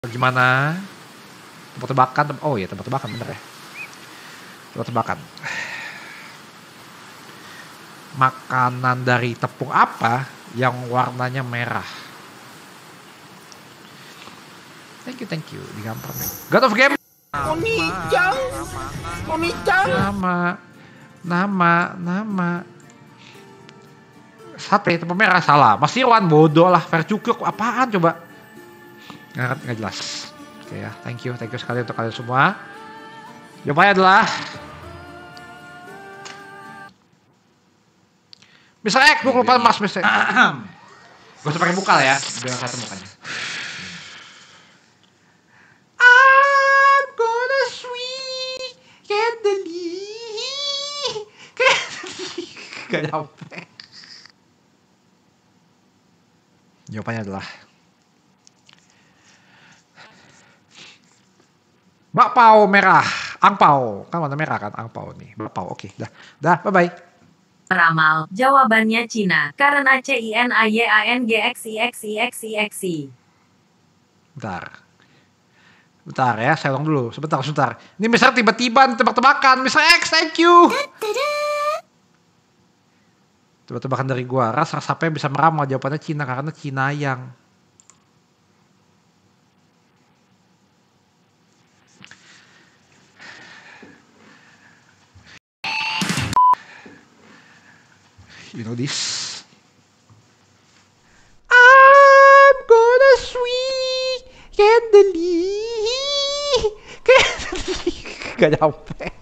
Gimana? Tebak-tebakan. Oh iya, tebak-tebakan bener ya. Tebak-tebakan. Makanan dari tepung apa yang warnanya merah? Thank you. Digampar nih. God of Game. Oni-chan. Nama. Sate tepung merah salah. Mas Irwan bodoh lah. Fair cukuk apaan coba? Nggak jelas. Oke ya, thank you sekali untuk kalian semua. Jawabannya adalah Mr. X, gue lupa mas Mr. Gue usah pakai muka lah ya, biar satu mukanya. I'm gonna sweet candle. Gak nyampe. Jawabannya adalah bakpao merah, angpao. Kan warna merah kan, angpao nih. Bakpao, oke. Dah, bye-bye. Ramal, jawabannya Cina, karena CINAYANGXIXIXIXI. Bentar ya, saya ulang dulu. Sebentar. Ini Mister tiba-tiba tebak-tebakan. Mr. X, thank you. Tebak-tebakan dari gua. Rasa siapa yang bisa meramal? Jawabannya Cina, karena Cina yang. You know this? I'm gonna sweet candle. Gak nyampe.